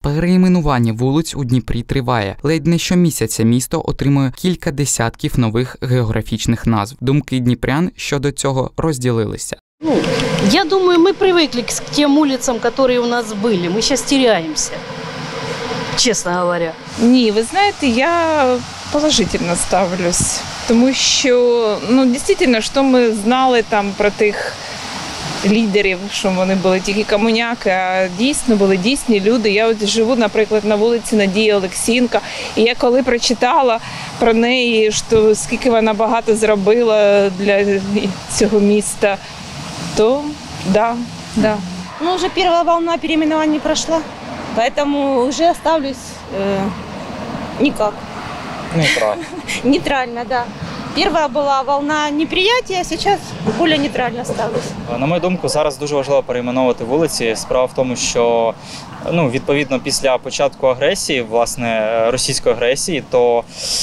Перейменування вулиць у Дніпрі триває. Ледь не щомісяця місто отримує кілька десятків нових географічних назв. Думки дніпрян щодо цього розділилися. Я думаю, мы привыкли к тем улицам, которые у нас были. Мы сейчас теряемся, честно говоря. Ні, ви знаєте, я положительно ставлюсь, тому що, дійсно, що ми знали там про тих лідерів, що вони були тільки комуняки, а дійсно були дійсні люди. Я от живу, наприклад, на вулиці Надії Олексієнка, і я коли прочитала про неї, що скільки вона багато зробила для цього міста, то да. Уже первая волна переименований прошла, поэтому уже оставлюсь никак. Нейтрально. Нейтрально, да. Первая была волна неприятия, сейчас более нейтрально ставлюсь. На мою думку, зараз дуже важливо перейменовувати вулиці. Справа в тому, що відповідно після початку агресії, власне, російської агресії, то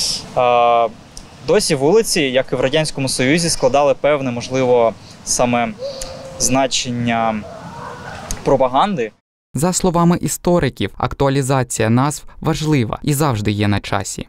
досі вулиці, як і в Радянському Союзі, складали певне, можливо, саме значення пропаганди. За словами істориків, актуалізація назв важлива і завжди є на часі.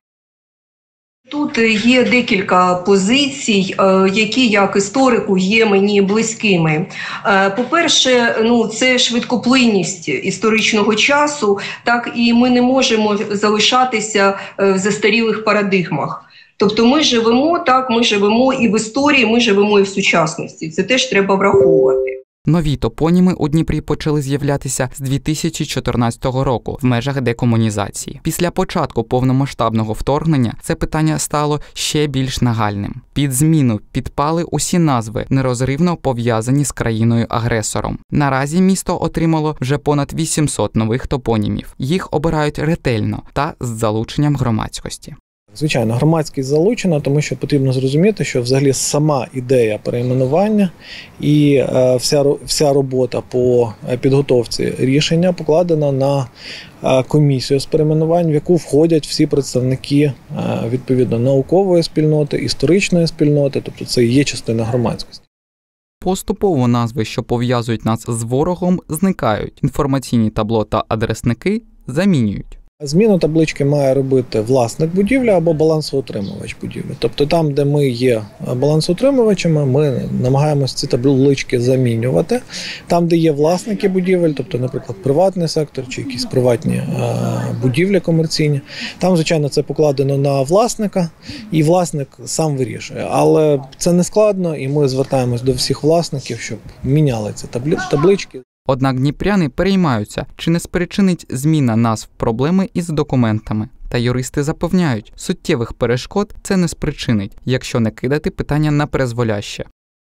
Тут є декілька позицій, які як історику є мені близькими. По-перше, це швидкоплинність історичного часу, так і ми не можемо залишатися в застарілих парадигмах. Тобто ми живемо і в історії, ми живемо і в сучасності. Це теж треба враховувати. Нові топоніми у Дніпрі почали з'являтися з 2014 року в межах декомунізації. Після початку повномасштабного вторгнення це питання стало ще більш нагальним. Під зміну підпали усі назви, нерозривно пов'язані з країною-агресором. Наразі місто отримало вже понад 800 нових топонімів. Їх обирають ретельно та з залученням громадськості. Звичайно, громадськість залучена, тому що потрібно зрозуміти, що взагалі сама ідея перейменування і вся робота по підготовці рішення покладена на комісію з перейменувань, в яку входять всі представники відповідно наукової спільноти, історичної спільноти, тобто це і є частина громадськості. Поступово назви, що пов'язують нас з ворогом, зникають. Інформаційні табло та адресники замінюють. Зміну таблички має робити власник будівлі або балансоутримувач будівлі. Тобто там, де ми є балансоутримувачами, ми намагаємося ці таблички замінювати. Там, де є власники будівель, тобто, наприклад, приватний сектор чи якісь приватні будівлі комерційні, там, звичайно, це покладено на власника, і власник сам вирішує. Але це не складно, і ми звертаємось до всіх власників, щоб міняли ці таблички. Однак дніпряни переймаються, чи не спричинить зміна назв проблеми із документами. Та юристи запевняють, суттєвих перешкод це не спричинить, якщо не кидати питання на призволяще.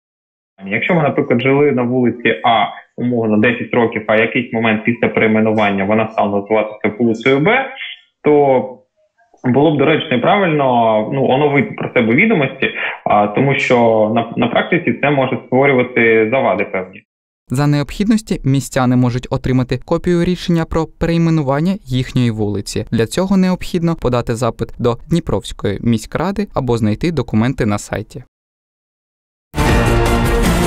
Якщо ми, наприклад, жили на вулиці А, умовно, 10 років, а якийсь момент після перейменування вона стала називатися вулицею Б, то було б доречно і правильно оновити про себе відомості, тому що на практиці це може створювати завади певні. За необхідності містяни можуть отримати копію рішення про перейменування їхньої вулиці. Для цього необхідно подати запит до Дніпровської міськради або знайти документи на сайті.